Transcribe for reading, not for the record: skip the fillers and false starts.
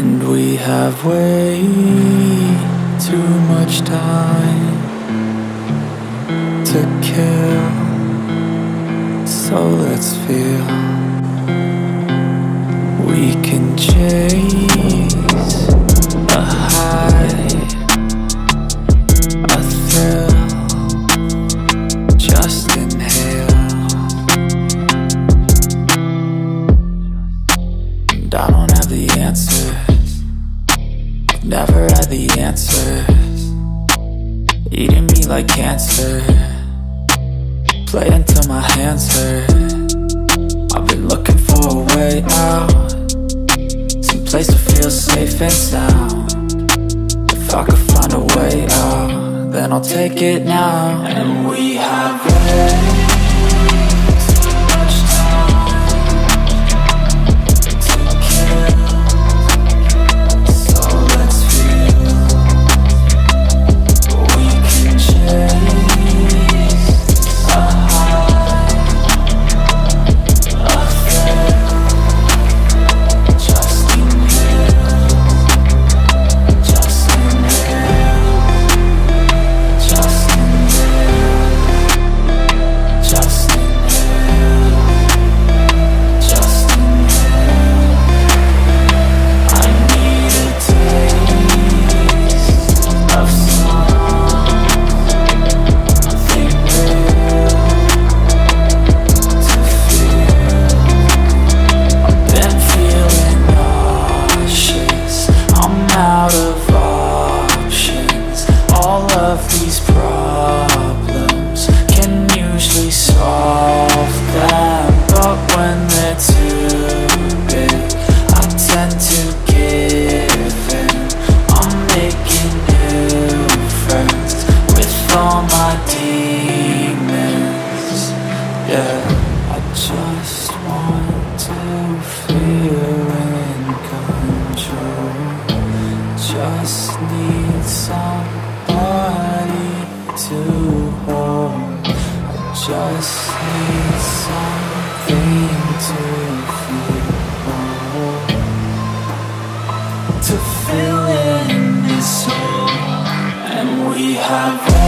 And we have way too much time to kill, so let's feel. We can chase a high, a thrill, just inhale. And I don't have the answers, never had the answers. Eating me like cancer, playing till my hands hurt. I've been looking for a way out, some place to feel safe and sound. If I could find a way out, then I'll take it now. And we have way too much time to kill, so let's feel. We can chase a high, a thrill, just inhale, just inhale, just inhale, just inhale, just inhale. I need a taste of something real to feel. I've been feeling nauseous, I'm out of options. All of these problems can usually solve them, but when they're too big, I tend to give in. I'm making new friends with all my demons. Yeah, I just want to feel in control. Just need somebody to hold. I just need something to feel, to fill in this hole. And we have